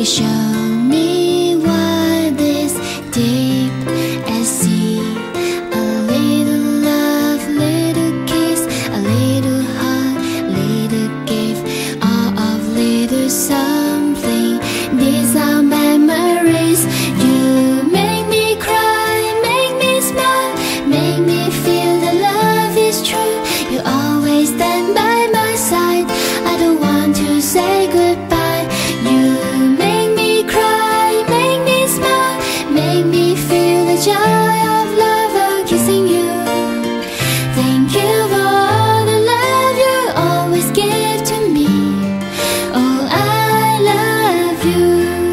You show me what is deep at sea. A little love, little kiss, a little heart, little gift, all of little something. These are memories. You make me cry, make me smile, make me feel that love is true. You always stand by my side. I don't want to say goodbye. You make me cry, make me smile, make me feel the joy of love of kissing you. Thank you for all the love you always give to me. Oh, I love you.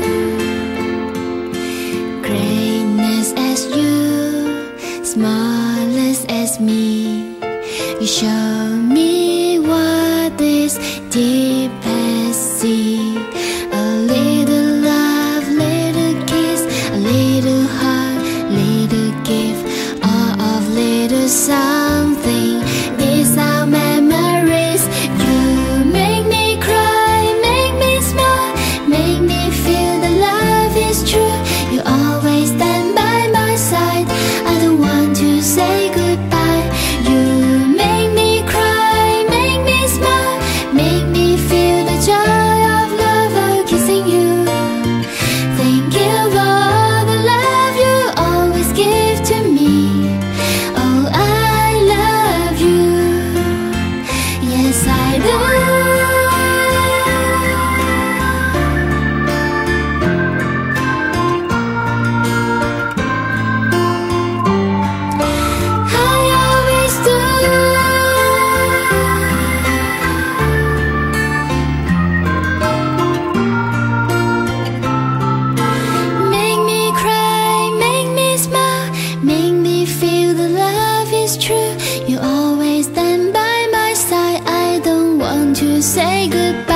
Greatness as you, smallest as me. You show me what is deep as sea. A little love, little kiss, a little heart, little gift, all of little something. These are memories. You make me cry, make me smile, make me feel that love is true. You always stand by my side. I don't want to say goodbye. You make me cry, make me smile, make me feel the joy of love of kissing you. Thank you for all the love you always give to me. Oh, I love you. Yes, I do. True, you always stand by my side. I don't want to say goodbye.